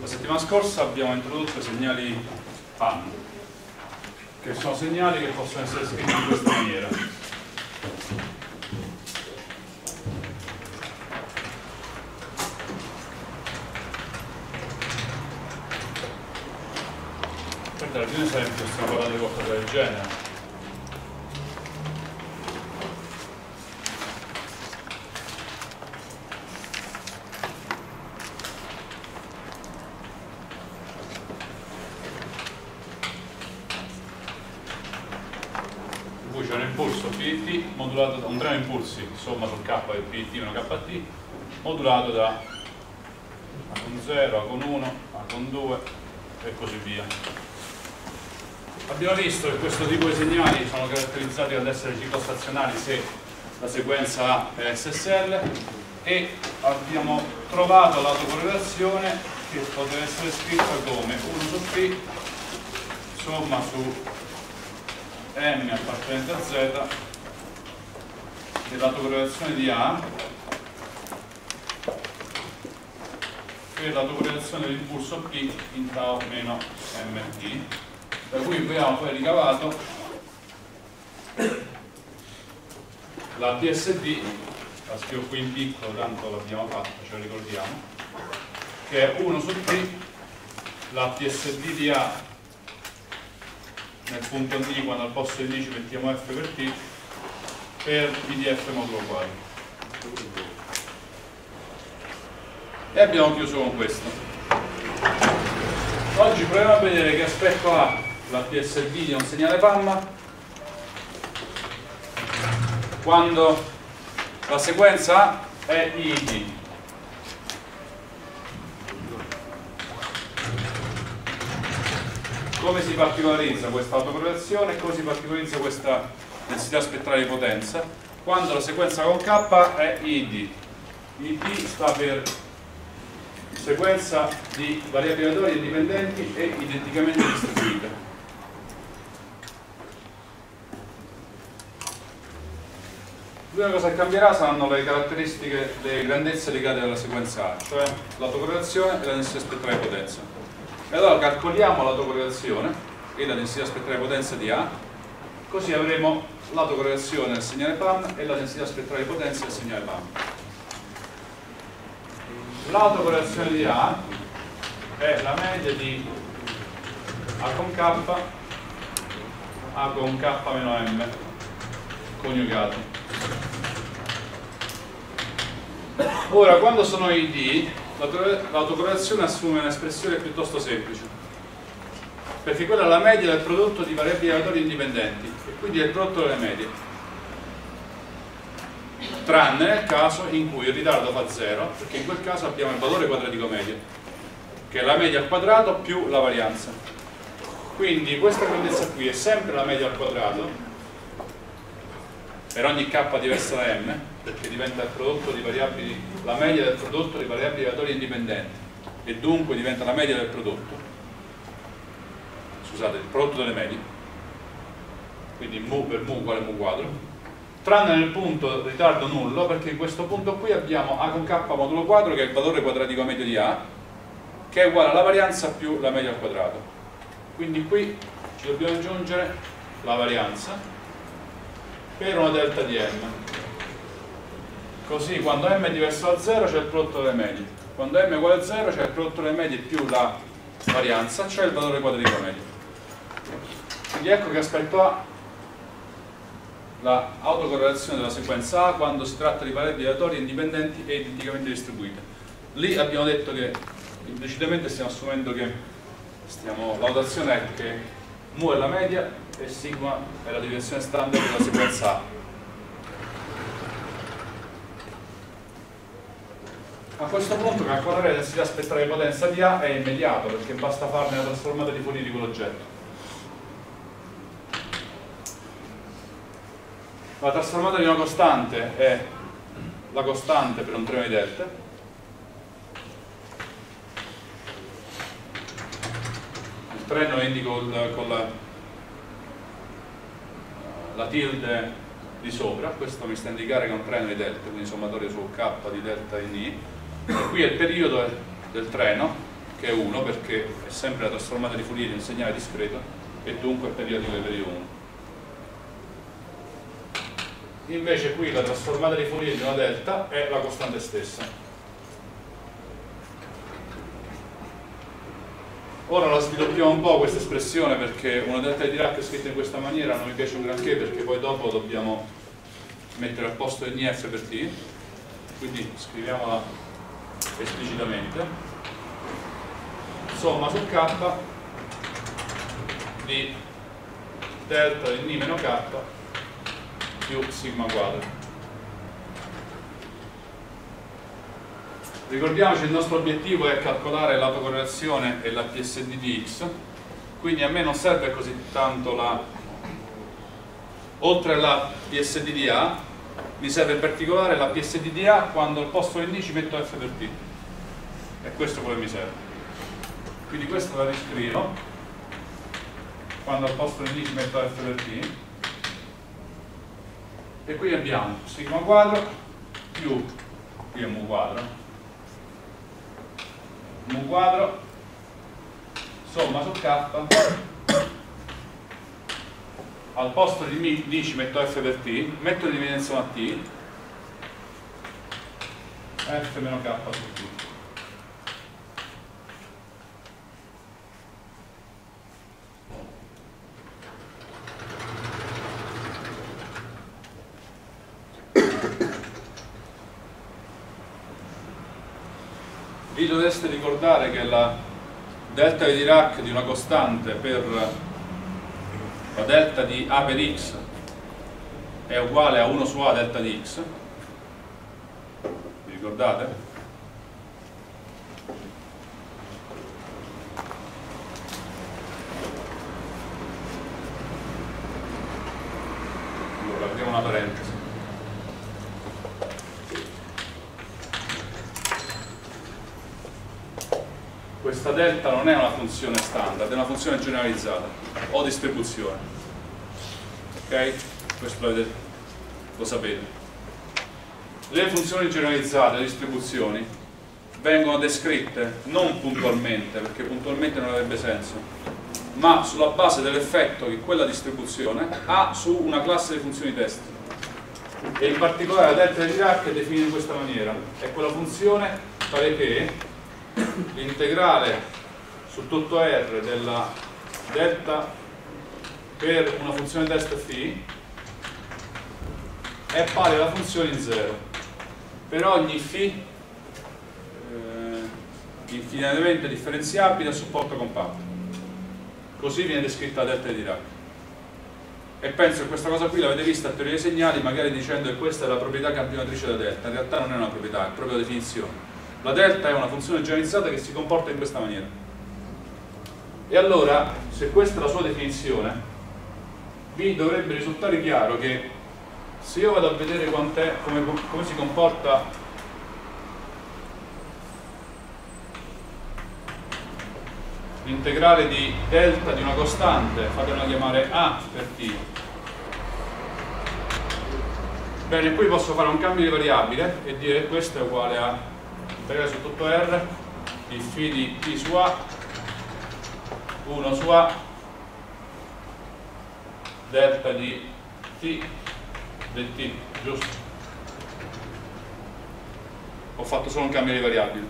La settimana scorsa abbiamo introdotto i segnali PAN, che sono segnali che possono essere scritti in questa maniera. Per darvi un esempio, stiamo parlando di qualcosa del genere. C'è un impulso PIT modulato da un treno impulsi, somma sul K del PIT meno KT, modulato da A con 0, A con 1, A con 2 e così via. Abbiamo visto che questo tipo di segnali sono caratterizzati dall'essere ciclostazionari se la sequenza A è SSL, e abbiamo trovato l'autocorrelazione che potrebbe essere scritta come 1 su P somma su M appartenente a Z dell'autocorrelazione di A per l'autocorrelazione dell'impulso P in tau meno MT, da cui abbiamo poi ricavato la TSD, la scrivo qui in piccolo tanto l'abbiamo fatta, ce la ricordiamo, che è 1 su P, la TSD di A nel punto D, quando al posto di D ci mettiamo F per T, per PDF modulo quadro. E abbiamo chiuso con questo. Oggi proviamo a vedere che aspetto ha la TSD di un segnale PAM quando la sequenza A è IID. Come si particolarizza questa autocorrelazione e come si particolarizza questa densità spettrale di potenza quando la sequenza con K è ID. ID sta per sequenza di variabili aleatorie indipendenti e identicamente distribuite. L'unica cosa che cambierà saranno le caratteristiche, le grandezze legate alla sequenza A, cioè l'autocorrelazione e la densità spettrale di potenza. E allora calcoliamo l'autocorrelazione e la densità spettrale di potenza di A, così avremo l'autocorrelazione del segnale PAM e la densità spettrale di potenza del segnale PAM. L'autocorrelazione di A è la media di A con K, A con K meno M coniugati. Ora, quando sono ID, l'autocorrelazione assume un'espressione piuttosto semplice, perché quella è la media del prodotto di variabili aleatorie indipendenti e quindi è il prodotto delle medie, tranne nel caso in cui il ritardo fa 0, perché in quel caso abbiamo il valore quadratico medio, che è la media al quadrato più la varianza. Quindi questa grandezza qui è sempre la media al quadrato per ogni K diversa da M, perché diventa il prodotto di variabili, la media del prodotto di variabili aleatorie indipendenti e dunque diventa la media del prodotto, scusate, il prodotto delle medie, quindi mu per mu uguale mu quadro, tranne nel punto ritardo nullo, perché in questo punto qui abbiamo A con K modulo quadro, che è il valore quadratico medio di A, che è uguale alla varianza più la media al quadrato. Quindi qui ci dobbiamo aggiungere la varianza per una delta di M, così quando M è diverso da 0 c'è il prodotto delle medie, quando M è uguale a 0 c'è il prodotto delle medie più la varianza, cioè il valore quadratico medio. Quindi ecco che aspetto ha l'autocorrelazione della sequenza A quando si tratta di variabili aleatorie indipendenti e identicamente distribuite. Lì abbiamo detto che implicitamente stiamo assumendo che la notazione è che mu è la media e sigma è la deviazione standard della sequenza A. A questo punto calcolare la densità spettrale di potenza di A è immediato, perché basta farne la trasformata di Fourier di quell'oggetto. La trasformata di una costante è la costante per un treno di delta, il treno lo indico con la tilde di sopra, questo mi sta a indicare che è un treno di delta, quindi sommatorio su K di delta in I, e qui è il periodo del treno, che è 1 perché è sempre la trasformata di Fourier di un segnale discreto e dunque è periodico di periodo 1. Invece qui la trasformata di Fourier di una delta è la costante stessa. Ora la sviluppiamo un po' questa espressione, perché una delta di Dirac scritta in questa maniera non mi piace un granché, perché poi dopo dobbiamo mettere al posto NF per T, quindi scriviamola esplicitamente: somma su K di delta di N meno K più sigma quadro. Ricordiamoci, il nostro obiettivo è calcolare l'autocorrelazione e la PSD di X, quindi a me non serve così tanto oltre alla PSD di A, mi serve in particolare la PSD di A quando al posto di N ci metto F per T, e questo è quello che mi serve. Quindi questa la riscrivo, quando al posto di N ci metto F per T, e qui abbiamo sigma quadro più, qui è mu quadro, mu quadro somma su K, al posto di D ci metto F per T, metto di dimensione a T, F meno K su T. Vi dovreste ricordare che la delta di Dirac di una costante per la delta di A per X è uguale a 1 su A delta di X. Vi ricordate? Allora, apriamo una parentesi. Questa delta non è una funzione standard, è una funzione generalizzata o distribuzione. Ok? Questo lo sapete. Le funzioni generalizzate, le distribuzioni, vengono descritte non puntualmente, perché puntualmente non avrebbe senso, ma sulla base dell'effetto che quella distribuzione ha su una classe di funzioni test. E in particolare la delta di Dirac è definita in questa maniera: è quella funzione tale che l'integrale su tutto R della delta per una funzione test φ è pari alla funzione in 0 per ogni φ infinitamente differenziabile a supporto compatto. Così viene descritta la delta di Dirac, e penso che questa cosa qui l'avete vista a teoria dei segnali, magari dicendo che questa è la proprietà campionatrice della delta. In realtà non è una proprietà, è proprio la definizione. La delta è una funzione generalizzata che si comporta in questa maniera. E allora, se questa è la sua definizione, vi dovrebbe risultare chiaro che se io vado a vedere come si comporta l'integrale di delta di una costante, fatemela chiamare A per T, bene, poi posso fare un cambio di variabile e dire che questo è uguale a integrale su tutto R di φ di T su A 1 su A delta di T del T, giusto? Ho fatto solo un cambio di variabile,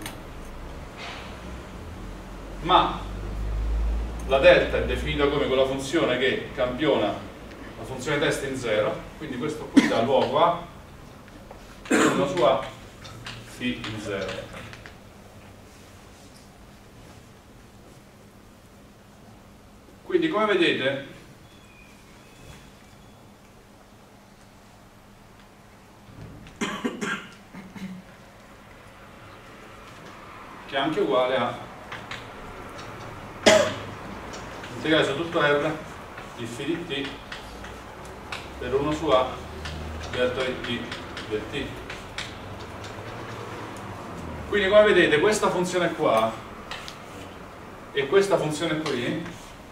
ma la delta è definita come quella funzione che campiona la funzione test in 0, quindi questo qui dà luogo a 1 su A φ in 0. Quindi, come vedete, che è anche uguale a integrale su tutto R di φ di T per 1 su A delta di T del T. Quindi, come vedete, questa funzione qua e questa funzione qui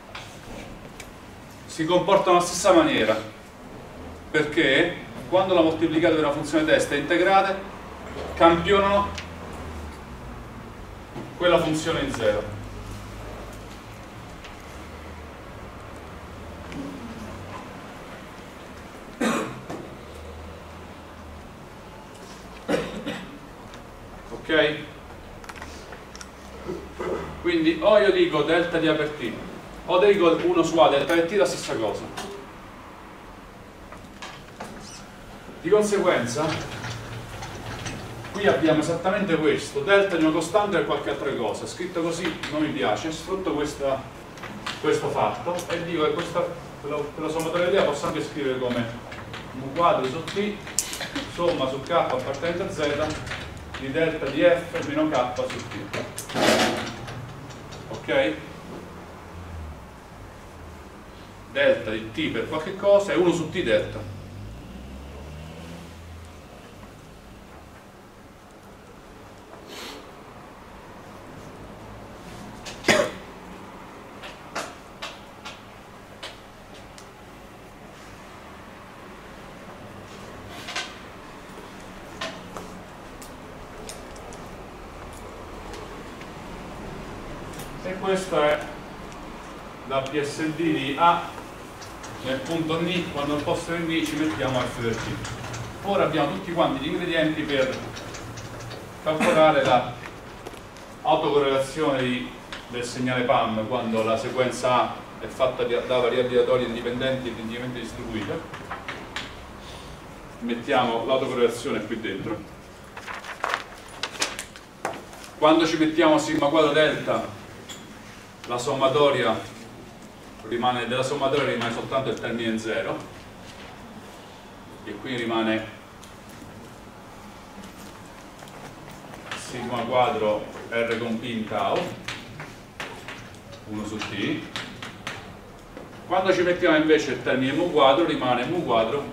si comportano alla stessa maniera, perché quando la moltiplicate per una funzione test e integrate, campionano quella funzione in 0. Ok? Quindi o io dico delta di A per T, o dico 1 su A delta di T, la stessa cosa. Di conseguenza, qui abbiamo esattamente questo, delta di una costante e qualche altra cosa. Scritto così non mi piace, sfrutto questo fatto e dico che quella sommatoria di A posso anche scrivere come mu quadro su T, somma su K appartenente a Z, di delta di F meno K su T. Ok? Delta di T per qualche cosa è 1 su T delta. Questa è la PSD di A nel punto N, quando al posto del N ci mettiamo F del T. Ora abbiamo tutti quanti gli ingredienti per calcolare la autocorrelazione del segnale PAM quando la sequenza A è fatta da variabili aleatorie indipendenti e identicamente distribuite. Mettiamo l'autocorrelazione qui dentro. Quando ci mettiamo sigma quadro delta, la sommatoria della sommatoria rimane soltanto il termine in 0 e qui rimane sigma quadro R con P in tau 1 su T. Quando ci mettiamo invece il termine mu quadro rimane mu quadro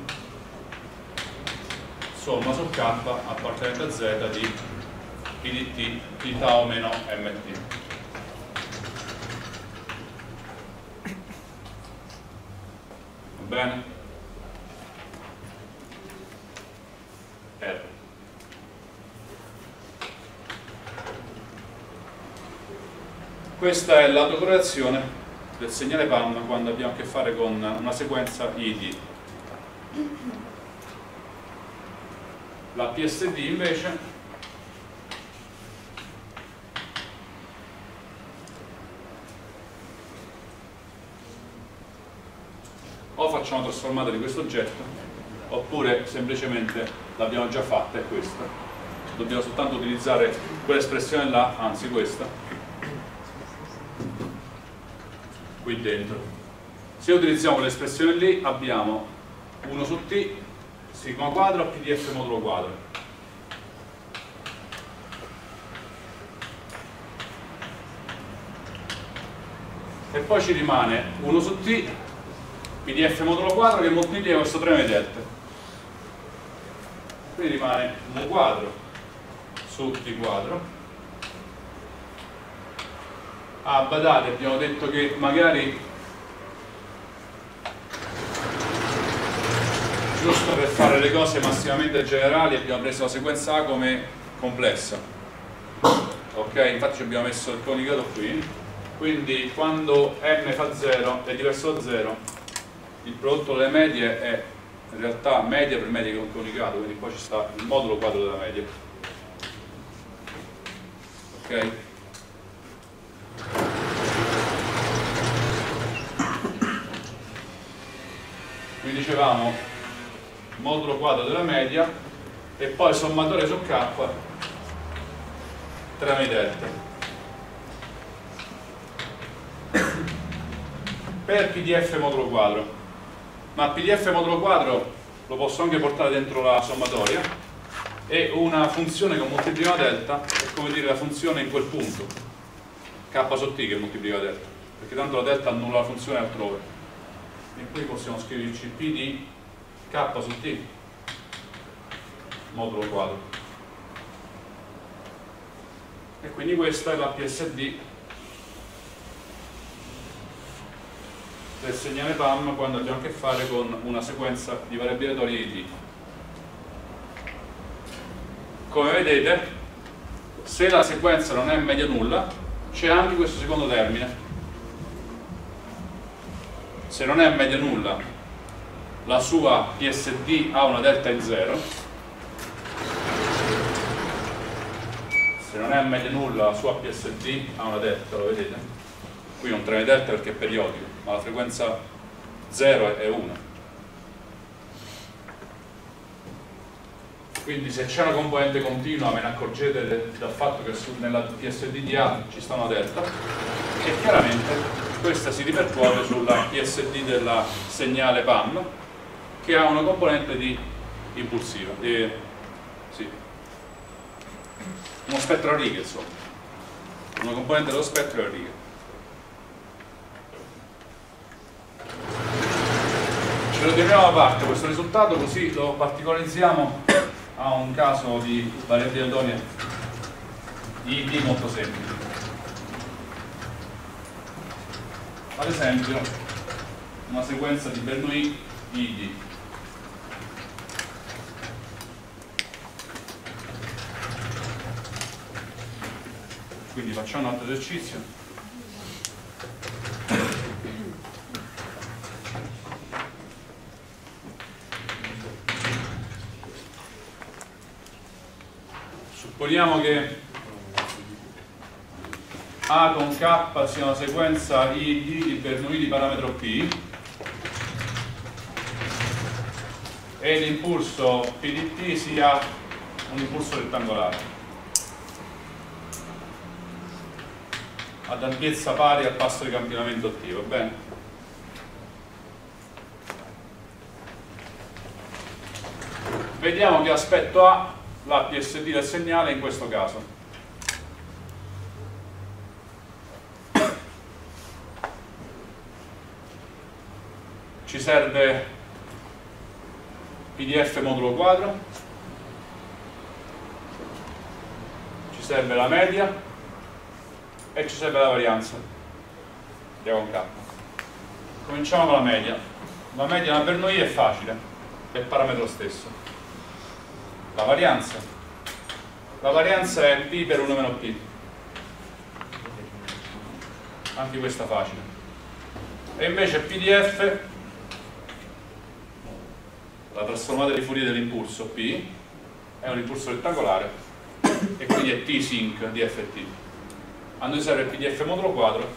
somma su K appartenente a Z di P di T di tau meno MT. Bene? R. Questa è l'autocorrelazione del segnale PAM quando abbiamo a che fare con una sequenza ID. La PSD invece o facciamo una trasformata di questo oggetto oppure semplicemente l'abbiamo già fatta, è questa. Dobbiamo soltanto utilizzare quell'espressione là, anzi questa, qui dentro. Se utilizziamo quell'espressione lì abbiamo 1 su T sigma quadro PDF modulo quadro. E poi ci rimane 1 su T PDF modulo quadro che moltiplica questo 3 delta. Quindi rimane mu quadro su T quadro. Ah, badate, abbiamo detto che magari giusto per fare le cose massimamente generali abbiamo preso la sequenza A come complessa. Ok, infatti ci abbiamo messo il coniugato qui. Quindi quando n fa 0 è diverso da 0, il prodotto delle medie è in realtà media per media con coniugato, quindi poi ci sta il modulo quadro della media. Ok? Quindi dicevamo modulo quadro della media e poi sommatoria su K 3 delta. Per PDF modulo quadro, ma PDF modulo quadro lo posso anche portare dentro la sommatoria e una funzione con moltiplica delta è come dire la funzione in quel punto K su T che moltiplica delta, perché tanto la delta annulla la funzione altrove e qui possiamo scriverci P di K su T modulo quadro e quindi questa è la PSD del segnale PAM quando abbiamo a che fare con una sequenza di variabili aleatorie di T. Come vedete se la sequenza non è media nulla, c'è anche questo secondo termine. Se non è media nulla, la sua PSD ha una delta in 0. Se non è media nulla, la sua PSD ha una delta, lo vedete? Qui non trae delta perché è periodico, ma la frequenza 0 è 1. Quindi se c'è una componente continua ve ne accorgete dal fatto che nella PSD di A ci sta una delta, e chiaramente questa si ripercuote sulla PSD del segnale PAM, che ha una componente di impulsiva, sì, uno spettro a righe, insomma, una componente dello spettro a righe. Ce lo teniamo da parte questo risultato, così lo particolarizziamo a un caso di variabile Eldonia di ID molto semplice. Ad esempio una sequenza di Bernoulli di ID. Quindi facciamo un altro esercizio. Supponiamo che A con K sia una sequenza ID di Bernoulli di parametro P e l'impulso P di T sia un impulso rettangolare ad ampiezza pari al passo di campionamento T, va bene? Vediamo che aspetto ha la PSD del segnale in questo caso. Ci serve PDF modulo quadro, ci serve la media e ci serve la varianza di A con K. Cominciamo con la media. La media della Bernoulli è facile, è il parametro stesso. La varianza è P per 1 meno P, anche questa facile. E invece PDF, la trasformata di Fourier dell'impulso P, è un impulso rettangolare e quindi è T sinc di FT. A noi serve il PDF modulo quadro,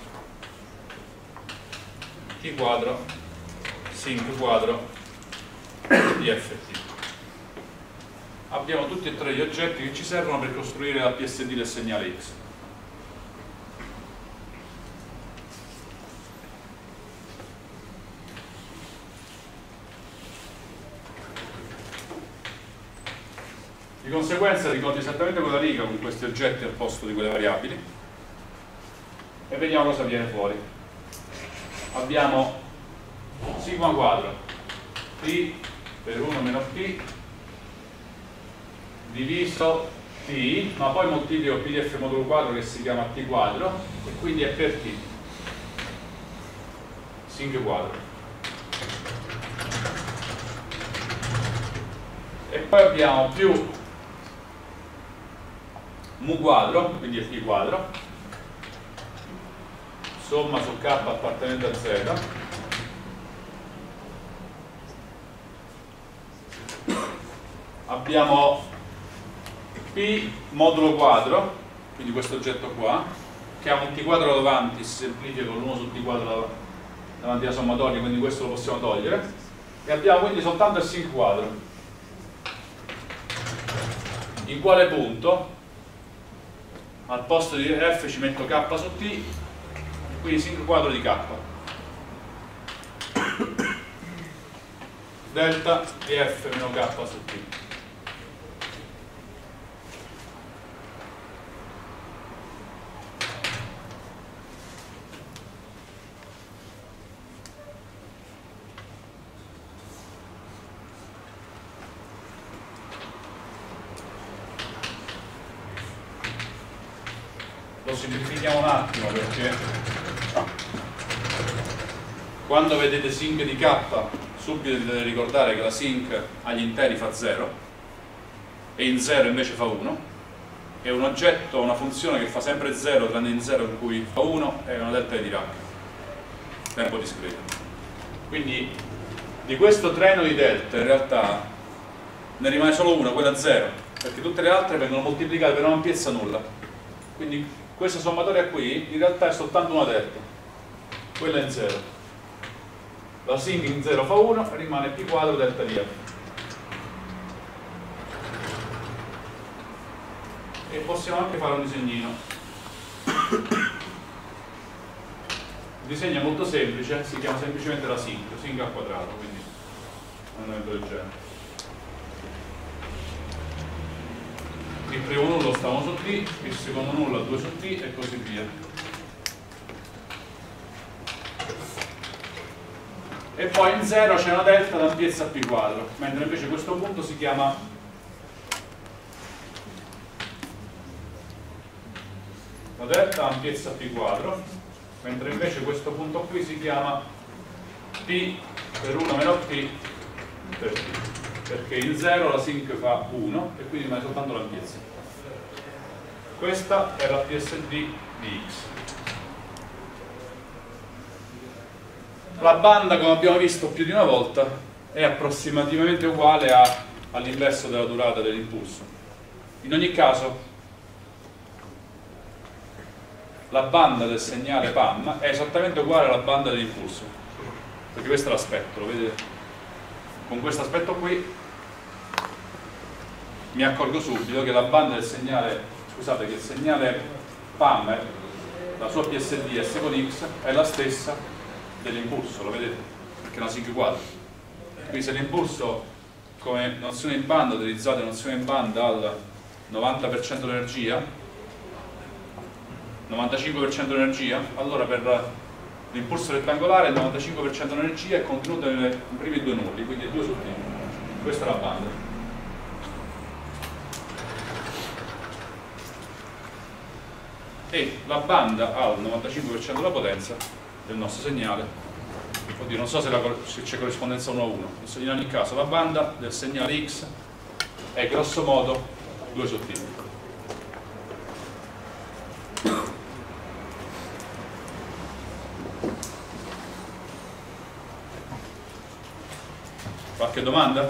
T quadro, sinc quadro di FT. Abbiamo tutti e tre gli oggetti che ci servono per costruire la PSD del segnale X. Di conseguenza ricordo esattamente quella riga con questi oggetti al posto di quelle variabili e vediamo cosa viene fuori. Abbiamo sigma quadro T per 1 meno P diviso T, ma poi moltiplico PDF modulo quadro che si chiama T quadro e quindi è per T sinc quadro. E poi abbiamo più mu quadro, quindi è P quadro, somma su K appartenente a Z, abbiamo P modulo quadro, quindi questo oggetto qua, che ha un T quadro davanti, si semplifica con l'1 su T quadro davanti alla sommatoria, quindi questo lo possiamo togliere, e abbiamo quindi soltanto il sinc quadro. In quale punto? Al posto di F ci metto K su T, quindi sinc quadro di K. Delta di F meno K su T. Lo semplifichiamo un attimo perché quando vedete sinc di K subito dovete ricordare che la sinc agli interi fa 0 e in 0 invece fa 1 è un oggetto, una funzione che fa sempre 0 tranne in 0 in cui fa 1, è una delta di Dirac, tempo discreto. Quindi di questo treno di delta in realtà ne rimane solo una, quella 0, perché tutte le altre vengono moltiplicate per un'ampiezza nulla. Quindi questa sommatoria qui in realtà è soltanto una delta, quella in 0. La sin in 0 fa 1 e rimane p quadro delta di f. E possiamo anche fare un disegnino. Il disegno è molto semplice, si chiama semplicemente la sin al quadrato, quindi è un elemento del genere. Il primo nullo sta 1 su t, il secondo nullo a 2 su t e così via. E poi in 0 c'è una delta d'ampiezza p quadro, mentre invece questo punto si chiama la delta ampiezza p quadro, mentre invece questo punto qui si chiama p per 1 meno p per t, perché in 0 la sinc fa 1 e quindi rimane soltanto l'ampiezza. Questa è la PSD di x. La banda, come abbiamo visto più di una volta, è approssimativamente uguale all'inverso della durata dell'impulso. In ogni caso la banda del segnale PAM è esattamente uguale alla banda dell'impulso, perché questo è l'aspetto, lo vedete? Con questo aspetto qui mi accorgo subito che la banda del segnale, scusate, che il segnale PAM, la sua PSD S con X, è la stessa dell'impulso, lo vedete? Perché è una sinc quadra. Quindi se l'impulso come nozione in banda, utilizzate nozione in banda al 90% dell'energia, 95% dell'energia, allora per l'impulso rettangolare il 95% dell'energia è contenuta nei primi due nulli, quindi è 2 su t. Questa è la banda. E la banda ha il 95% della potenza del nostro segnale. Oddio, non so se c'è corrispondenza 1 a 1. In ogni caso la banda del segnale X è grosso modo 2 su t. Qualche domanda?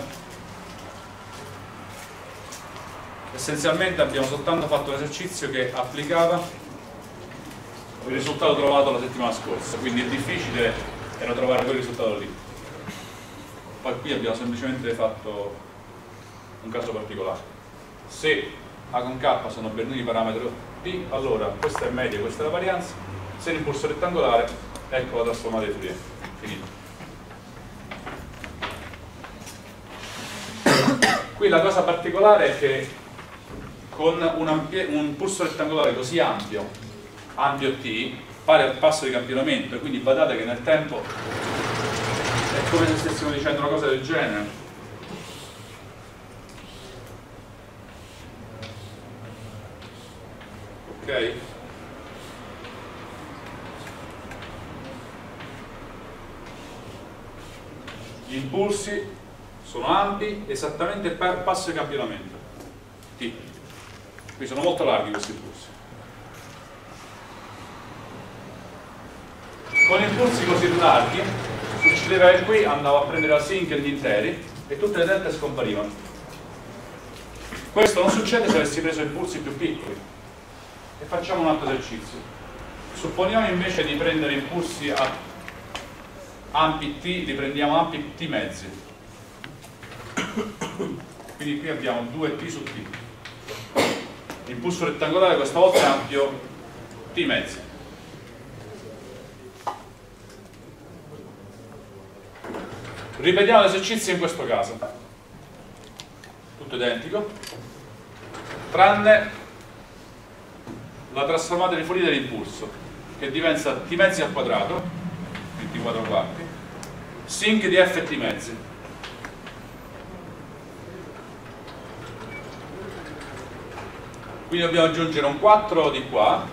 Essenzialmente abbiamo soltanto fatto un esercizio che applicava il risultato trovato la settimana scorsa, quindi il difficile era trovare quel risultato lì. Poi qui abbiamo semplicemente fatto un caso particolare. Se A con K sono Bernoulli parametro P, allora questa è media, questa è la varianza. Se l'impulso rettangolare, ecco la trasformata di Fourier. Finito. Qui la cosa particolare è che con un pulso rettangolare così ampio t, pari al passo di campionamento, e quindi badate che nel tempo è come se stessimo dicendo una cosa del genere. Ok? Gli impulsi sono ampi esattamente per passo di campionamento t. Qui sono molto larghi questi impulsi. Con impulsi così larghi succedeva che qui andavo a prendere la sinc gli interi e tutte le delte scomparivano. Questo non succede se avessi preso impulsi più piccoli. E facciamo un altro esercizio. Supponiamo invece di prendere impulsi a ampi t, li prendiamo ampi t mezzi. Quindi qui abbiamo 2t su t. L'impulso rettangolare questa volta è ampio t mezzi. Ripetiamo l'esercizio in questo caso. Tutto identico, tranne la trasformata di Fourier dell'impulso, che diventa t mezzi al quadrato, quindi t 4 quarti, sinc di f t mezzi. Quindi dobbiamo aggiungere un 4 di qua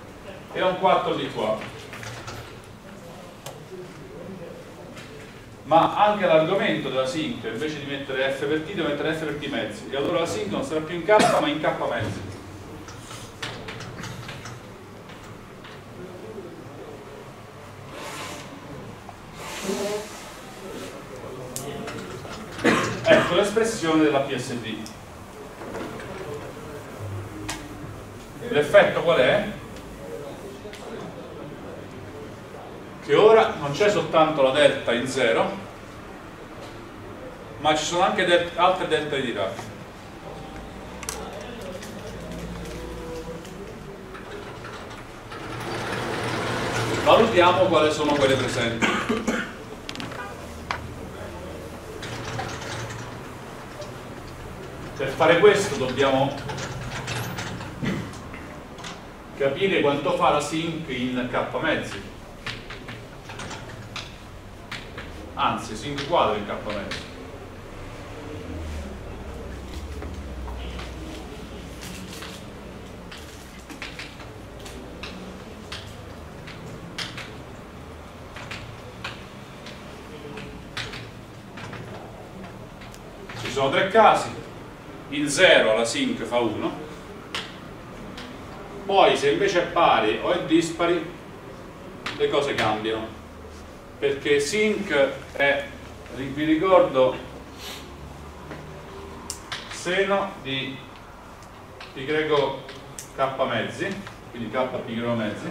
e un 4 di qua. ma anche l'argomento della sinc, invece di mettere f per t devo mettere f per t mezzi, e allora la sinc non sarà più in k ma in k mezzi. Ecco l'espressione della PSD. L'effetto qual è? Che ora non c'è soltanto la delta in 0, ma ci sono anche altre delta di Dirac. Valutiamo quali sono quelle presenti. Per fare questo dobbiamo capire quanto fa la sinc in k mezzi. Anzi, sinc quadro in k mezzi. Ci sono tre casi. In 0 la sinc fa 1. Poi se invece è pari o è dispari, le cose cambiano. Perché sinc è, vi ricordo, seno di π k mezzi, quindi k π mezzi,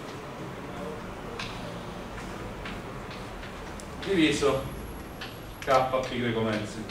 diviso k π mezzi.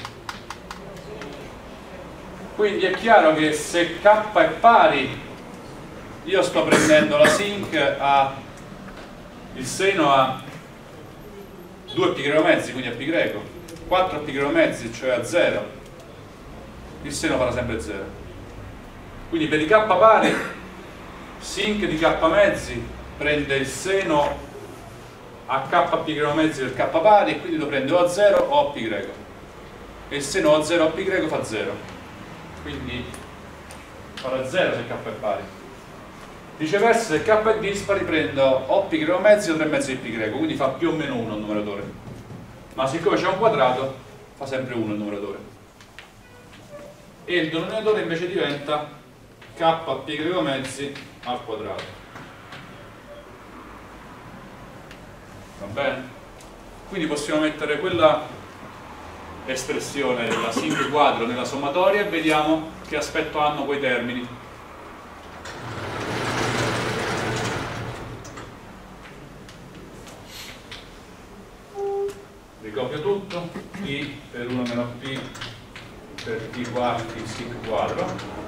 Quindi è chiaro che se k è pari, io sto prendendo la sinc a il seno a 2 π mezzi, quindi a π, 4 π mezzi, cioè a 0, il seno farà sempre 0. Quindi per i k pari, sinc di k mezzi prende il seno a k π mezzi del k pari, e quindi lo prende o a 0 o a π, e il seno a 0 a π fa 0, quindi farà 0 se k è pari. Viceversa, se k è dispari prendo o π mezzi o 3 mezzi di π, quindi fa più o meno 1 il numeratore, ma siccome c'è un quadrato fa sempre 1 il numeratore, e il denominatore invece diventa k π mezzi al quadrato. Va bene? Quindi possiamo mettere quella espressione della sinc quadro nella sommatoria e vediamo che aspetto hanno quei termini. Ricopio tutto, i per 1 meno p per t quarti sinc quadro.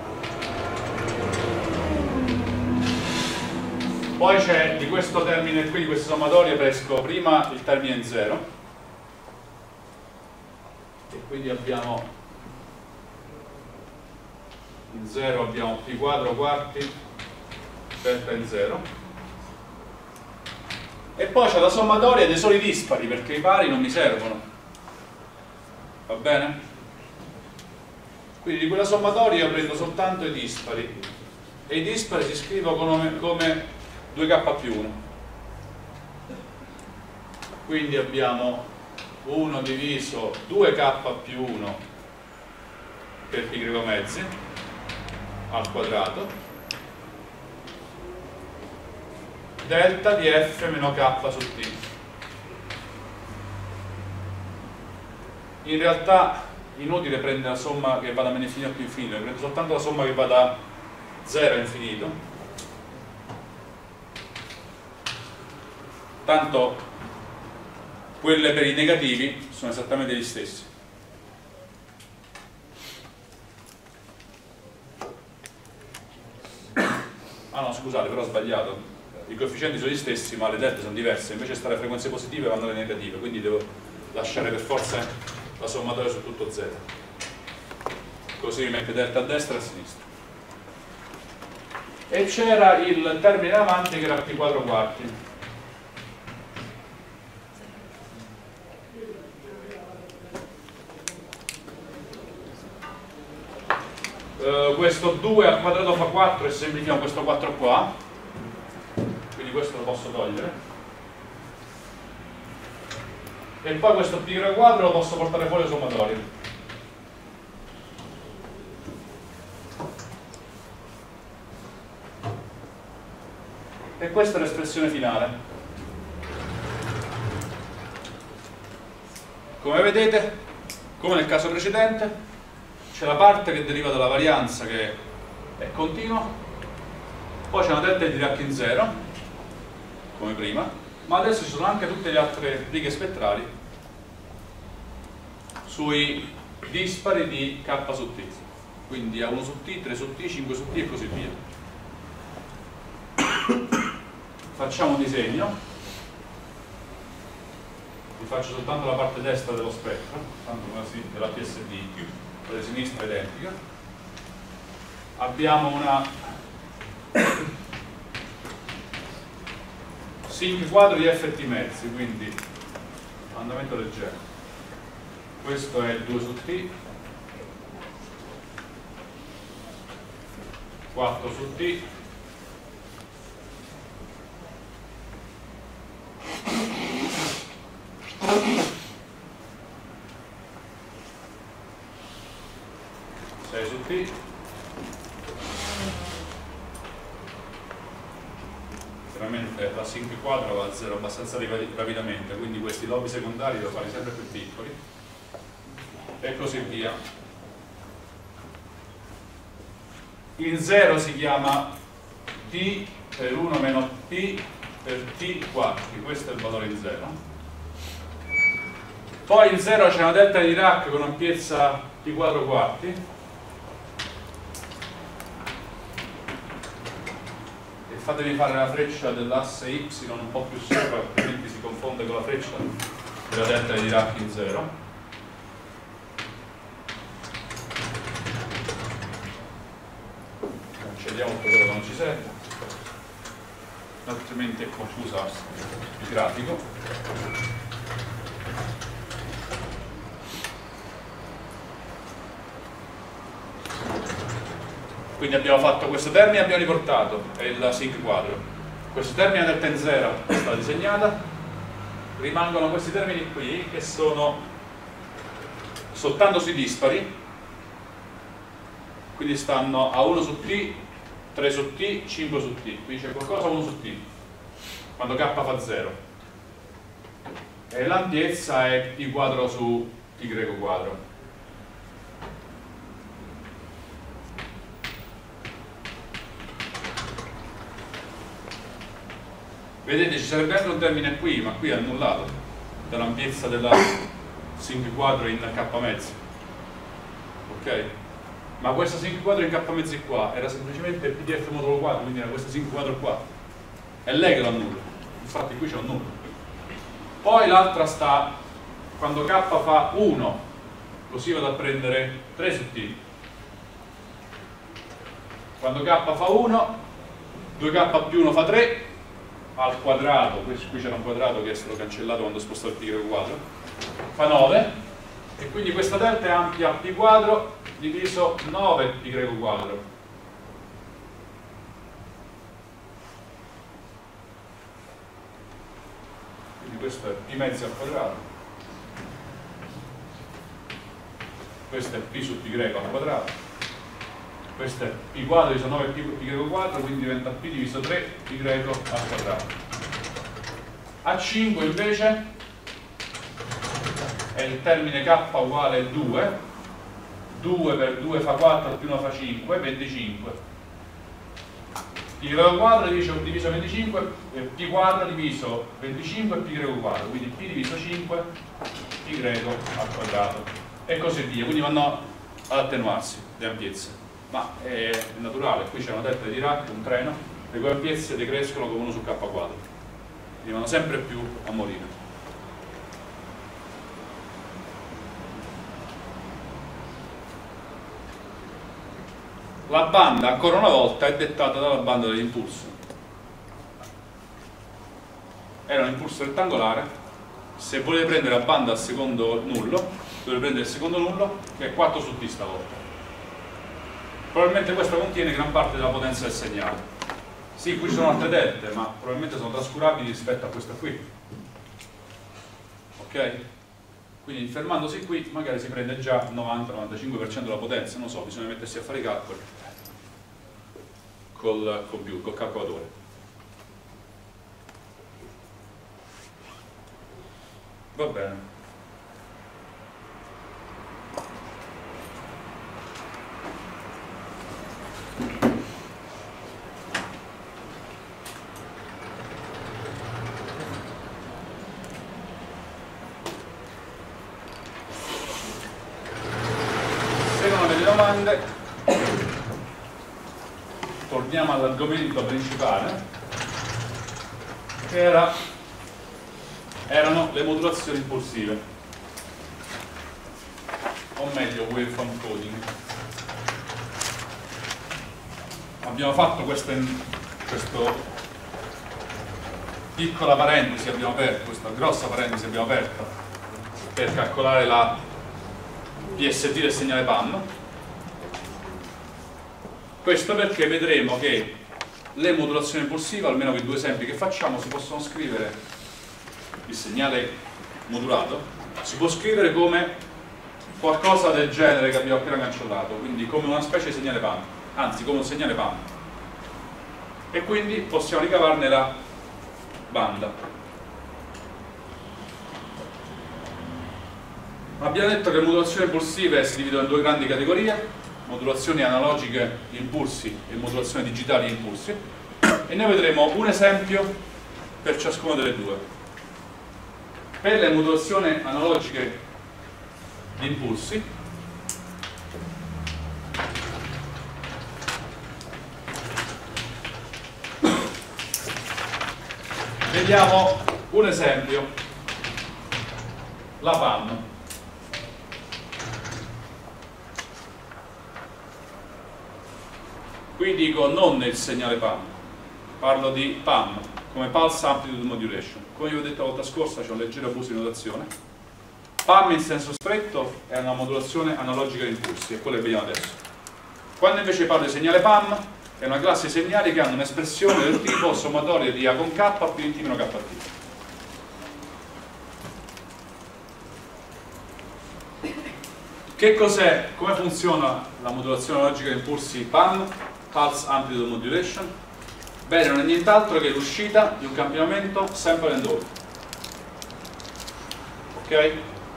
Poi c'è di questo termine qui, di questa sommatoria, pesco prima il termine in 0, e quindi abbiamo in 0 abbiamo p quadro quarti delta in 0. E poi c'è la sommatoria dei soli dispari, perché i pari non mi servono. Va bene? Quindi di quella sommatoria io prendo soltanto i dispari, e i dispari si scrivono come 2k più 1. Quindi abbiamo 1 diviso 2k più 1 per π mezzi al quadrato delta di f meno k su t. In realtà inutile prendere la somma che va da meno infinito a più infinito, prendo soltanto la somma che va da 0 a infinito, tanto quelle per i negativi sono esattamente gli stessi. Ah no, scusate, però ho sbagliato. I coefficienti sono gli stessi, ma le delta sono diverse. Invece di stare a frequenze positive vanno alle negative, quindi devo lasciare per forza la sommatoria su tutto z. Così mi mette delta a destra e a sinistra. E c'era il termine davanti che era p quadro quarti. Questo 2 al quadrato fa 4 e semplifichiamo questo 4 qua, quindi questo lo posso togliere, e poi questo π quadro lo posso portare fuori al sommatorio. E questa è l'espressione finale. Come vedete, come nel caso precedente, c'è la parte che deriva dalla varianza che è continua, poi c'è una delta di Dirac in 0, come prima, ma adesso ci sono anche tutte le altre righe spettrali sui dispari di k su t, quindi A1 su t, 3 su t, 5 su t e così via. Facciamo un disegno, vi faccio soltanto la parte destra dello spettro, tanto della PSD, quella di sinistra identica. Abbiamo una sinc quadro di ft mezzi, quindi andamento leggero. Questo è 2 su t, 4 su t, 6 su t, veramente la sinc quadro va a 0 abbastanza rapidamente, quindi questi lobi secondari devo fare sempre più piccoli e così via. Il 0 si chiama t per 1 meno t per t quarti, questo è il valore in 0. Poi in 0 c'è una delta di Dirac con ampiezza t quadro quarti, e fatemi fare la freccia dell'asse y un po' più sopra, altrimenti si confonde con la freccia della delta di Dirac in 0. Cancelliamo tutto quello che non ci serve, altrimenti è confusa il grafico. Quindi abbiamo fatto questo termine, abbiamo riportato, è il sinc quadro. Questo termine delta in 0 è stata disegnata, rimangono questi termini qui che sono soltanto sui dispari, quindi stanno a 1 su t, 3 su t, 5 su t, qui c'è qualcosa a 1 su t, quando k fa 0. E l'ampiezza è t quadro su y quadro. Vedete, ci sarebbe anche un termine qui, ma qui è annullato dall'ampiezza della sinc quadro in k mezzi. Ok? Ma questa sinc quadro in k mezzi qua era semplicemente il pdf modulo quadro, quindi era questa sinc quadro qua. È lei che lo annulla, infatti qui c'è un nullo. Poi l'altra sta quando k fa 1, così vado a prendere 3 su t. Quando k fa 1, 2k più 1 fa 3, al quadrato, qui c'era un quadrato che è stato cancellato quando ho spostato il π quadro, fa 9, e quindi questa delta è ampia π quadro diviso 9 π quadro. Quindi questo è π mezzi al quadrato, questo è π su π al quadrato, questo è π quadro diviso 9 π quadro, quindi diventa π diviso 3 π al quadrato. A 5 invece è il termine k uguale 2, 2 per 2 fa 4 più 1 fa 5, 25. π quadro diviso 25, π quadro diviso 25 π quadro, quindi π diviso 5 π al quadrato, e così via, quindi vanno ad attenuarsi le ampiezze. Ma è naturale, qui c'è una delta di Dirac, un treno, le cui ampiezze decrescono con 1 su k quadro, quindi vanno sempre più a morire. La banda, ancora una volta, è dettata dalla banda dell'impulso. Era un impulso rettangolare, se volete prendere la banda al secondo nullo, dovete prendere il secondo nullo, che è 4 su t stavolta. Probabilmente questo contiene gran parte della potenza del segnale. Sì, qui ci sono altre delte, ma probabilmente sono trascurabili rispetto a questa qui. Ok? Quindi fermandosi qui magari si prende già il 90-95% della potenza, non so, bisogna mettersi a fare i calcoli col computer, col calcolatore. Va bene. Domande, torniamo all'argomento principale che erano le modulazioni impulsive, o meglio waveform coding. Abbiamo fatto questa piccola parentesi, abbiamo aperto questa grossa parentesi, abbiamo aperto per calcolare la PSD del segnale PAM. Questo perché vedremo che le modulazioni impulsive, almeno con i due esempi che facciamo, si possono scrivere, il segnale modulato si può scrivere come qualcosa del genere che abbiamo appena cancellato, quindi come una specie di segnale PAM, anzi come un segnale PAM, e quindi possiamo ricavarne la banda. Abbiamo detto che le modulazioni impulsive si dividono in due grandi categorie: modulazioni analogiche di impulsi e modulazioni digitali di impulsi, e noi vedremo un esempio per ciascuna delle due. Per le modulazioni analogiche di impulsi vediamo un esempio, la PAM. Qui dico non il segnale PAM, parlo di PAM, come Pulse Amplitude Modulation. Come vi ho detto la volta scorsa, c'è un leggero abuso di notazione. PAM in senso stretto è una modulazione analogica di impulsi, è quello che vediamo adesso. Quando invece parlo di segnale PAM, è una classe di segnali che hanno un'espressione del tipo sommatoria di A con K più int meno KT. Che cos'è? Come funziona la modulazione analogica di impulsi PAM? Pulse Amplitude Modulation? Bene, non è nient'altro che l'uscita di un campionamento sample and hold. Ok?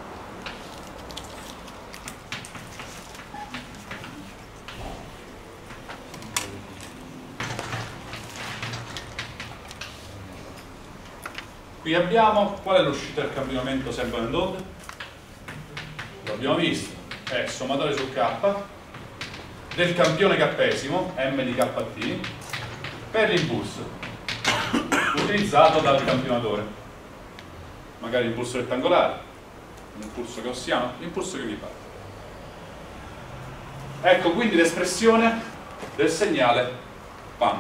Qui abbiamo qual è l'uscita del campionamento sample and hold? Lo abbiamo visto, è sommatorio su K del campione K'esimo, M di KT, per l'impulso utilizzato dal campionatore, magari l'impulso rettangolare, l'impulso gaussiano, l'impulso che vi pare. Ecco quindi l'espressione del segnale PAM.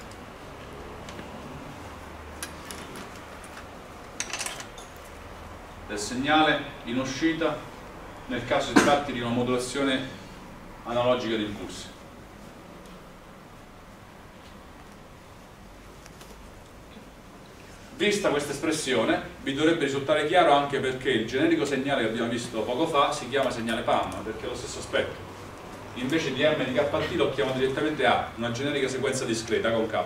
Del segnale in uscita nel caso si tratti di una modulazione analogica di impulsi. Vista questa espressione, vi dovrebbe risultare chiaro anche perché il generico segnale che abbiamo visto poco fa si chiama segnale PAM, perché è lo stesso aspetto. Invece di M di KT lo chiamo direttamente A, una generica sequenza discreta con K.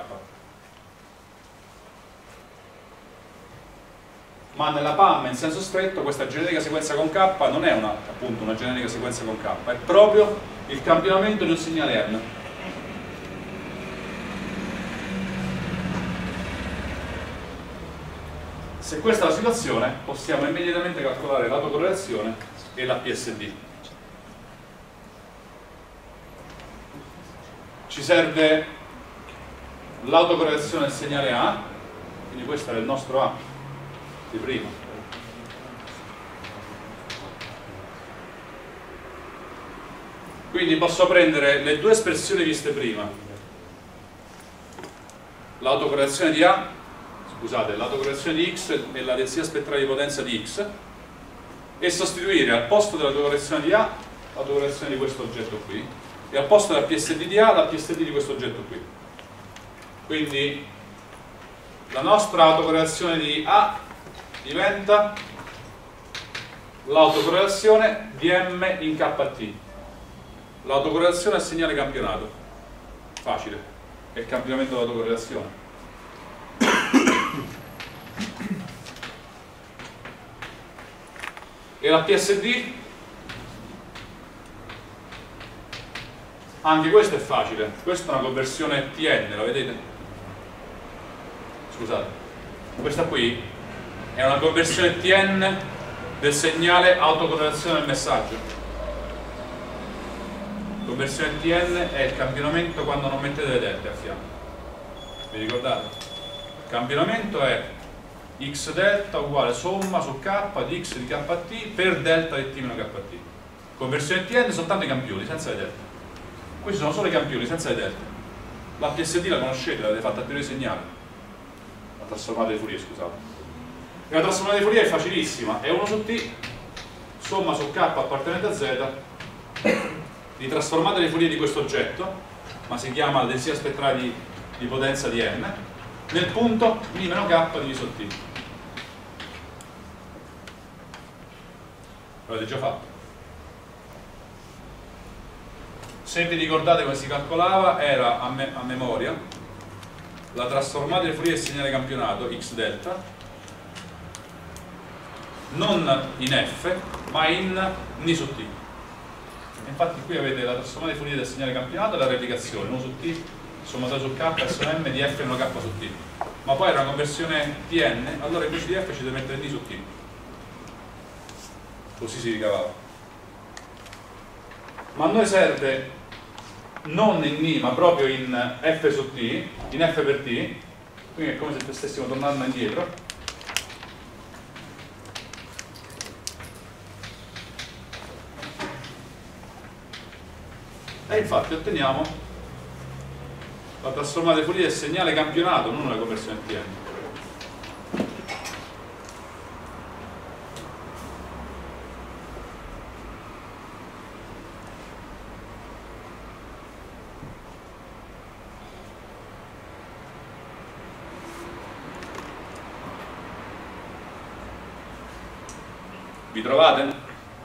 Ma nella PAM in senso stretto questa generica sequenza con K non è appunto una generica sequenza con K, è proprio il campionamento di un segnale M. Se questa è la situazione, possiamo immediatamente calcolare l'autocorrelazione e la PSD. Ci serve l'autocorrelazione del segnale A, quindi questo era il nostro A di prima. Quindi posso prendere le due espressioni viste prima, l'autocorrelazione di A, scusate, l'autocorrelazione di X e la densità spettrale di potenza di X, e sostituire al posto dell'autocorrelazione di A l'autocorrelazione di questo oggetto qui, e al posto della PSD di A la PSD di questo oggetto qui. Quindi la nostra autocorrelazione di A diventa l'autocorrelazione dm in kt. L'autocorrelazione a segnale campionato, facile, è il campionamento dell'autocorrelazione. E la PSD, anche questa è facile, questa è una conversione TN, la vedete? Scusate, questa qui è una conversione TN del segnale autocorrelazione del messaggio. Conversione TN è il campionamento quando non mettete le delte a fianco. Vi ricordate? Il campionamento è x delta uguale somma su k di x di kt per delta di t meno kt. Conversione TN soltanto i campioni, senza le delte. Questi sono solo i campioni, senza le delte. La PSD la conoscete, l'avete fatta a teoria di segnale. La trasformata di Fourier, scusate. E la trasformata di Fourier è facilissima, è 1 su t, somma su k appartenente a z, di trasformata di Fourier di questo oggetto, ma si chiama la densità spettrale di potenza di n, nel punto mi meno k diviso t. L'avete già fatto. Se vi ricordate come si calcolava, era a memoria la trasformata di Fourier del segnale campionato x delta non in f ma in n su t. Infatti qui avete la trasformata di Fourier del segnale campionato e la replicazione 1 su t sommatorio su k s m di f meno k su t, ma poi era una conversione tn, allora invece di f ci deve mettere n su t, così si ricavava. Ma a noi serve non in n ma proprio in f su t, in f per t, quindi è come se stessimo tornando indietro. E infatti otteniamo la trasformata di Fourier del segnale campionato, non una conversione TN. Vi trovate?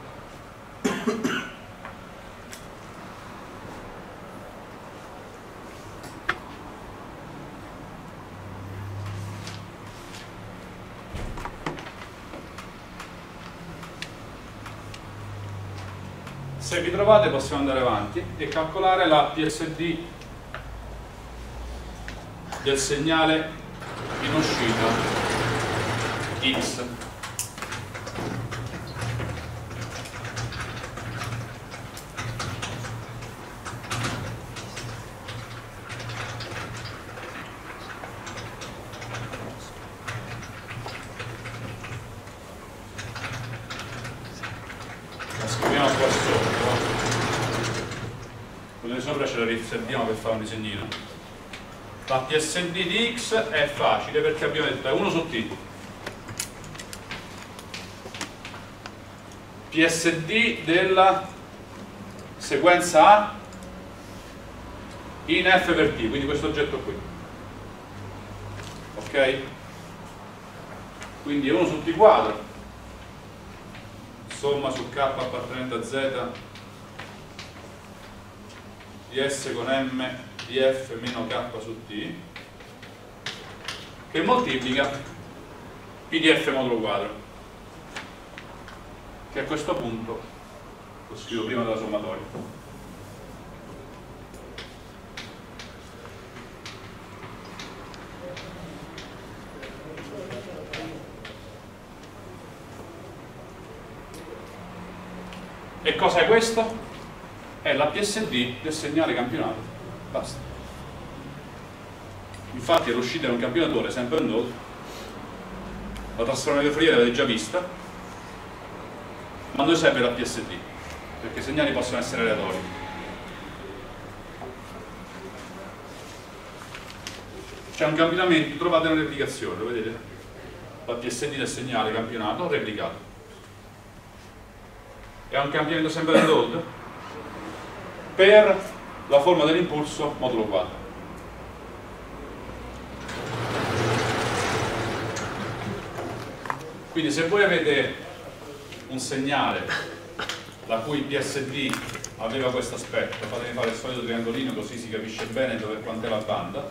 Se vi trovate possiamo andare avanti e calcolare la PSD del segnale in uscita X. La scriviamo qua sopra. Quindi sopra ce la riserviamo per fare un disegnino. La PSD di X è facile perché abbiamo detto è 1 su t. PSD della sequenza A in f per t, quindi questo oggetto qui. Ok? Quindi è 1 su t quadro, somma su k appartenente a z di s con m di f meno k su t, che moltiplica p di f modulo quadro, che a questo punto lo scrivo prima della sommatoria. E cosa è questo? È la PSD del segnale campionato. Basta. Infatti l'uscita è un campionatore, sempre un node. La trasformazione di Fourier l'avete già vista, ma a noi serve la PSD, perché i segnali possono essere aleatori. C'è un campionamento, trovate una replicazione, lo vedete? La PSD del segnale campionato replicato. È un cambiamento sempre del node per la forma dell'impulso modulo 4. Quindi se voi avete un segnale la cui PSD aveva questo aspetto, fatemi fare il solito triangolino così si capisce bene dove quant'è la banda,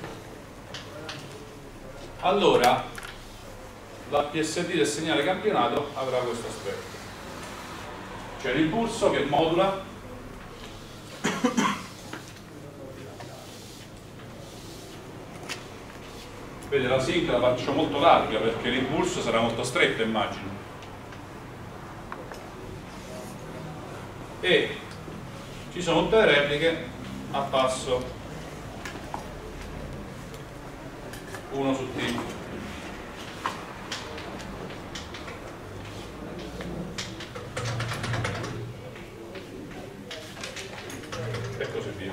allora la PSD del segnale campionato avrà questo aspetto. C'è l'impulso che modula vede la sync la faccio molto larga perché l'impulso sarà molto stretto, immagino, e ci sono tutte le repliche a passo 1 su T. E così via.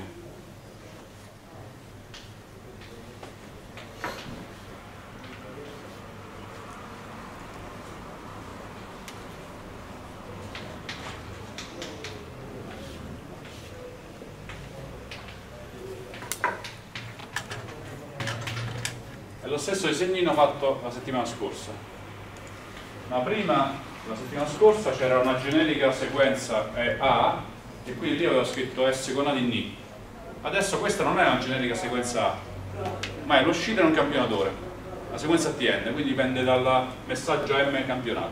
È lo stesso disegnino fatto la settimana scorsa, ma prima, la settimana scorsa, c'era una generica sequenza A e quindi lì avevo scritto S con A di Ni. Adesso questa non è una generica sequenza A, ma è l'uscita in un campionatore, la sequenza TN, quindi dipende dal messaggio M campionato.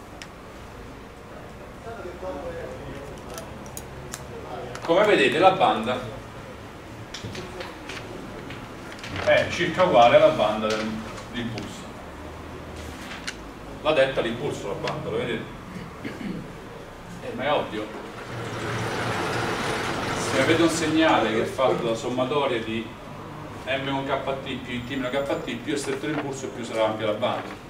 Come vedete la banda è circa uguale alla banda dell'impulso. La detta l'impulso la banda, lo vedete? Ma è ovvio. Se avete un segnale che è fatto da sommatoria di M1KT più IT-KT, più è stretto l'impulso più sarà ampia la banda.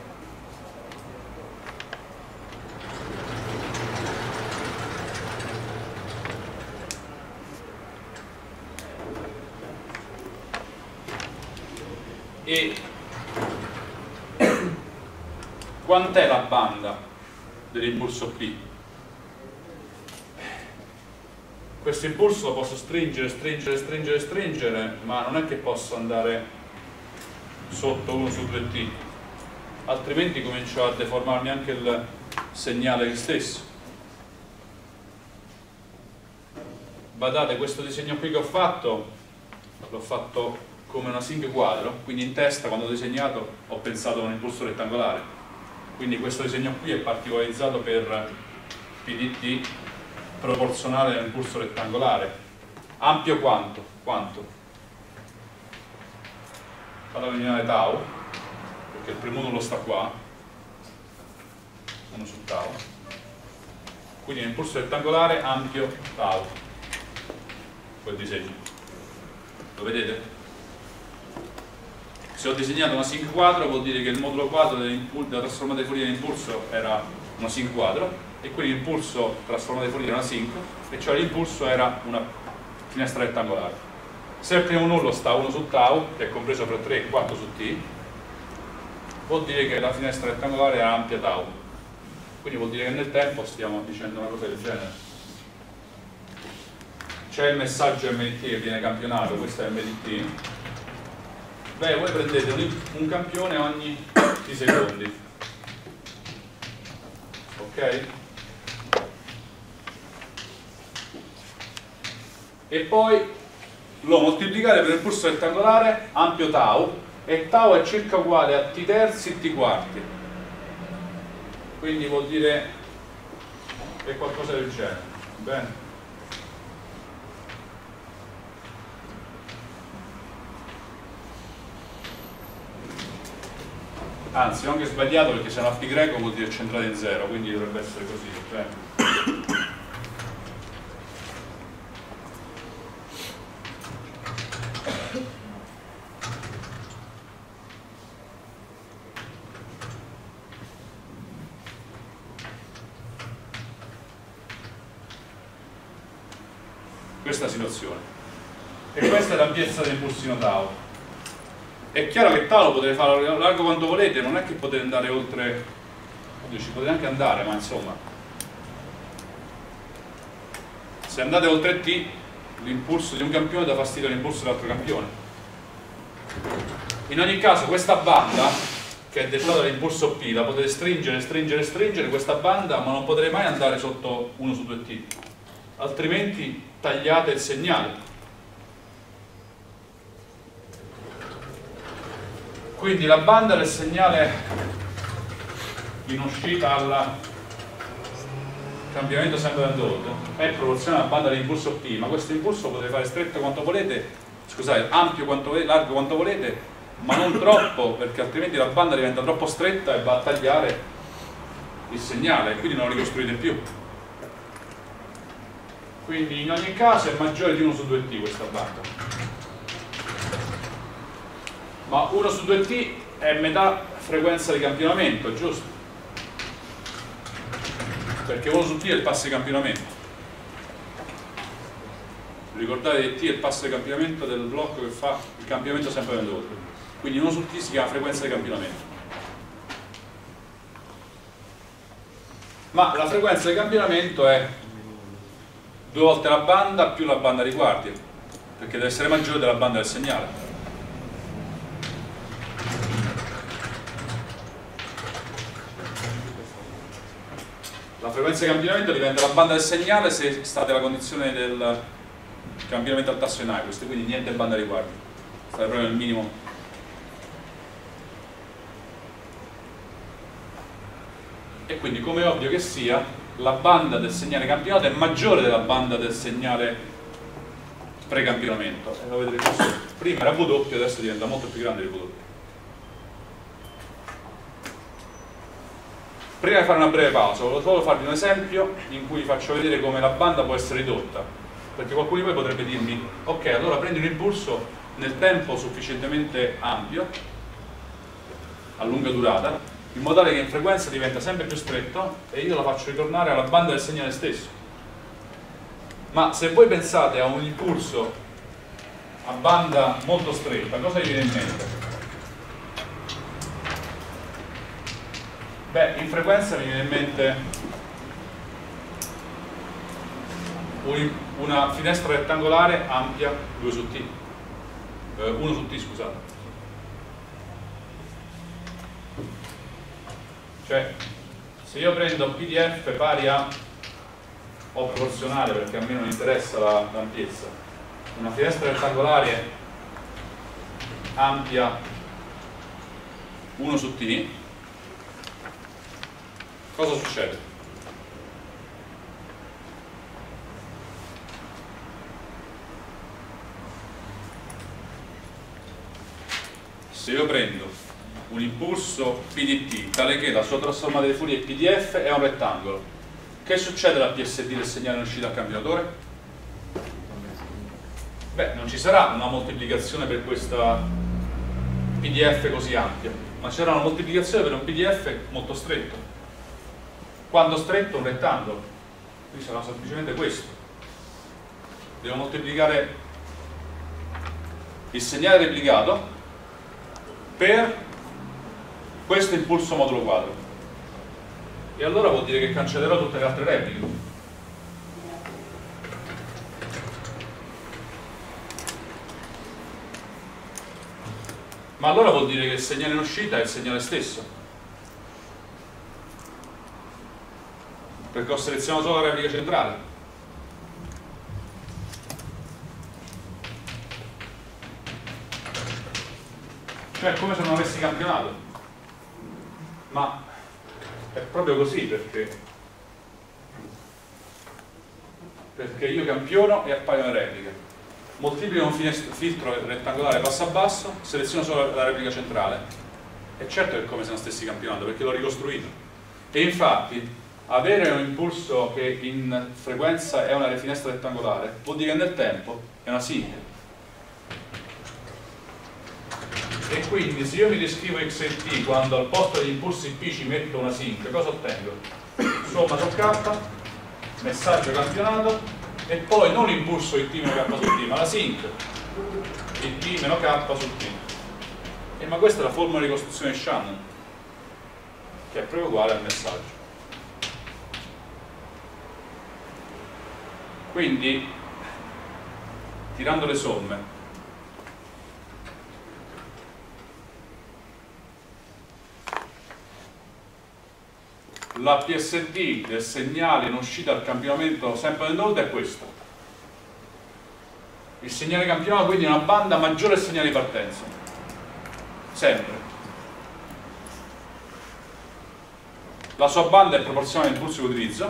E quant'è la banda dell'impulso P? Questo impulso lo posso stringere, ma non è che posso andare sotto 1 su 2T, altrimenti comincio a deformarmi anche il segnale stesso. Badate, questo disegno qui che ho fatto, l'ho fatto come una sync quadro, quindi in testa quando ho disegnato ho pensato a un impulso rettangolare, quindi questo disegno qui è particolarizzato per PDT proporzionale all'impulso rettangolare. Ampio quanto? Quanto? Vado a eliminare tau, perché il primo modulo sta qua, 1 su tau, quindi l'impulso rettangolare ampio tau, quel disegno, lo vedete? Se ho disegnato una sync quadro vuol dire che il modulo quadro della trasformata di Fourier dell'impulso era una sync quadro e quindi l'impulso trasformato di Fourier era una sync, e cioè l'impulso era una finestra rettangolare. Se il primo nullo sta 1 su tau, che è compreso fra 3 e 4 su t, vuol dire che la finestra rettangolare era ampia tau, quindi vuol dire che nel tempo stiamo dicendo una cosa del genere. C'è il messaggio MDT che viene campionato, questo è MDT. Beh, voi prendete un campione ogni t secondi, ok? E poi lo moltiplicate per il pulso rettangolare ampio tau, e tau è circa uguale a t terzi e t quarti, quindi vuol dire è qualcosa del genere. Bene? Anzi, ho anche sbagliato perché se è una pi greco vuol dire centrata in 0, quindi dovrebbe essere così. Bene. Questa situazione. E questa è l'ampiezza dell'impulsino tau. È chiaro che tau lo potete fare largo quanto volete, non è che potete andare oltre, oddio, ci potete anche andare, ma insomma, se andate oltre t, l'impulso di un campione dà fastidio all'impulso dell'altro campione. In ogni caso questa banda che è dettata dall'impulso P, la potete stringere, stringere, stringere questa banda, ma non potrete mai andare sotto 1 su 2t, altrimenti tagliate il segnale. Quindi la banda del segnale in uscita al cambiamento sempre d'andamento è proporzionale alla banda dell'impulso P, ma questo impulso potete fare stretto quanto volete, scusate, ampio quanto volete, largo quanto volete, ma non troppo, perché altrimenti la banda diventa troppo stretta e va a tagliare il segnale e quindi non lo ricostruite più. Quindi in ogni caso è maggiore di 1 su 2t questa banda, ma 1 su 2t è metà frequenza di campionamento, giusto? Perché 1 su t è il passo di campionamento. Ricordate che t è il passo di campionamento del blocco che fa il campionamento sempre nell'ordine. Quindi 1 su t si chiama frequenza di campionamento. Ma la frequenza di campionamento è 2 volte la banda più la banda di guardia, perché deve essere maggiore della banda del segnale. La frequenza di campionamento diventa la banda del segnale se state alla condizione del campionamento al tasto in Nyquist, quindi niente banda di guardia, state proprio nel minimo. E quindi, come è ovvio che sia, la banda del segnale campionato è maggiore della banda del segnale precampionamento. E lo vedrete così. Prima era W, adesso diventa molto più grande di W. Prima di fare una breve pausa, volevo solo farvi un esempio in cui vi faccio vedere come la banda può essere ridotta. Perché qualcuno di voi potrebbe dirmi: ok, allora prendi un impulso nel tempo sufficientemente ampio, a lunga durata, in modo tale che in frequenza diventa sempre più stretto e io la faccio ritornare alla banda del segnale stesso. Ma se voi pensate a un impulso a banda molto stretta, cosa vi viene in mente? Beh, in frequenza mi viene in mente una finestra rettangolare ampia 2 su t, 1 su t, scusate. Cioè, se io prendo PDF pari a, o proporzionale, perché a me non interessa l'ampiezza, una finestra rettangolare ampia 1 su t, cosa succede? Se io prendo un impulso P di t tale che la sua trasformata di Fourier PDF è un rettangolo, che succede alla PSD del segnale in uscita al campionatore? Beh, non ci sarà una moltiplicazione per questa PDF così ampia, ma ci sarà una moltiplicazione per un PDF molto stretto. Quando stretto? Un rettangolo, quindi sarà semplicemente questo. Devo moltiplicare il segnale replicato per questo impulso modulo quadro, e allora vuol dire che cancellerò tutte le altre repliche. Ma allora vuol dire che il segnale in uscita è il segnale stesso, perché ho selezionato solo la replica centrale. Cioè è come se non avessi campionato. Ma è proprio così, perché io campiono e appaiono le repliche, moltiplico un filtro rettangolare basso a basso, seleziono solo la replica centrale, e certo è come se non stessi campionando, perché l'ho ricostruito. E infatti avere un impulso che in frequenza è una finestra rettangolare vuol dire che nel tempo è una sinc. E quindi se io mi descrivo x e t quando al posto degli impulsi p ci metto una sinc, cosa ottengo? Somma su k, messaggio campionato, e poi non l'impulso it meno k su t, ma la sinc it meno k su t. E ma questa è la formula di ricostruzione di Shannon, che è proprio uguale al messaggio. Quindi, tirando le somme, la PSD del segnale in uscita al campionamento sempre nel nord è questo. Il segnale campionato quindi è una banda maggiore del segnale di partenza, sempre. La sua banda è proporzionale all'impulso che utilizzo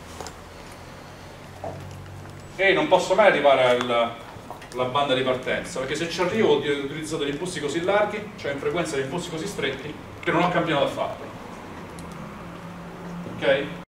e non posso mai arrivare alla banda di partenza, perché se ci arrivo ho utilizzato degli impulsi così larghi, cioè in frequenza di impulsi così stretti, che non ho campionato affatto. Ok?